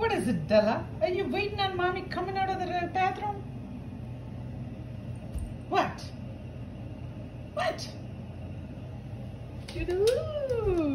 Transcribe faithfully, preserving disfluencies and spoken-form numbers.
What is it, Della? Are you waiting on mommy coming out of the bathroom? What? What? Doo-doo.